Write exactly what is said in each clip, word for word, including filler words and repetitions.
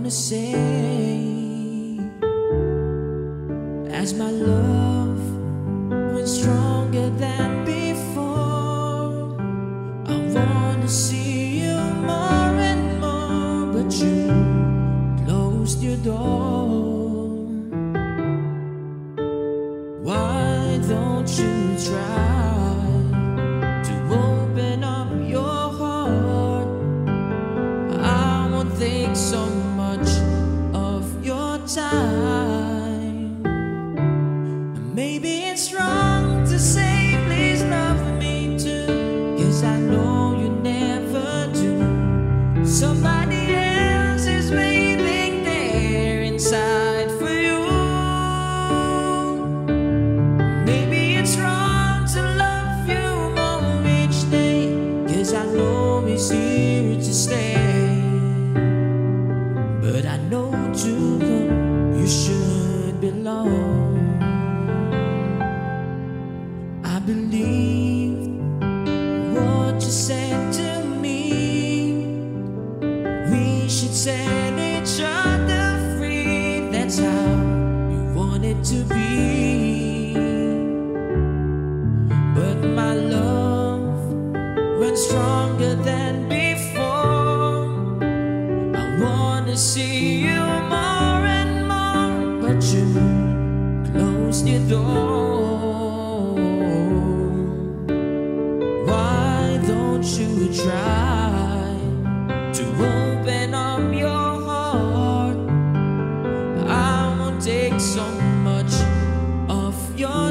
wanna say, as my love went stronger than before, I wanna see you more and more, but you closed your door. Why don't you try to open up your heart? I won't take so much of your time. Maybe it's wrong to say please love me too, 'cause I know you never do. Somebody else is waiting there inside for you. Maybe it's wrong to love you more each day, 'cause I know it's here to stay. But I know to whom you should belong. I believed what you said to me. We should set each other free. That's how you want it to be. But my love went stronger than before. I wanna see you more and more, but you closed your door. Why don't you try to open up your heart? I won't take so much of your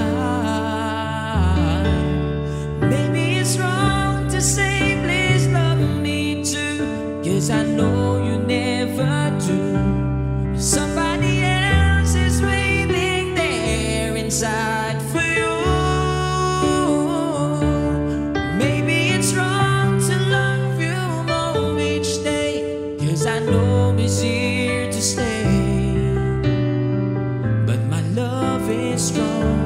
time. Maybe it's wrong to say please love me too, 'cause I know you never do. Somebody else is waiting there inside for you. Maybe it's wrong to love you more each day, 'cause I know it's here to stay. But my love is strong.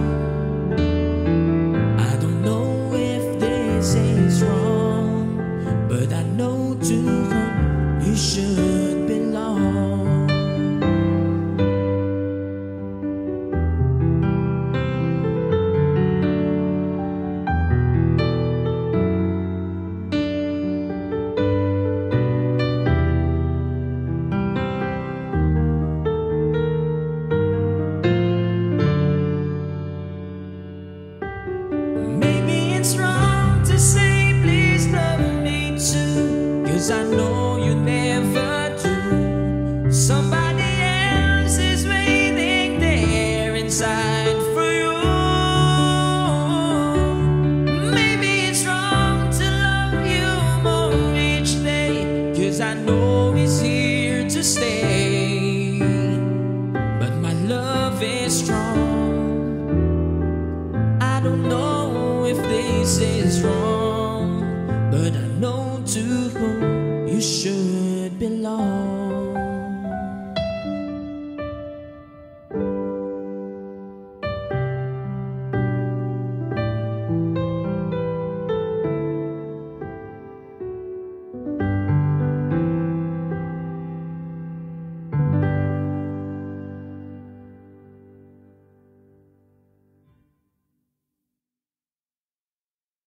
I don't know if this is wrong, but I know to whom you should belong. Maybe it's wrong to say please love me too, 'cause I know you never do. Somebody else is waiting there inside for you. Maybe it's wrong to love you more each day, 'cause I know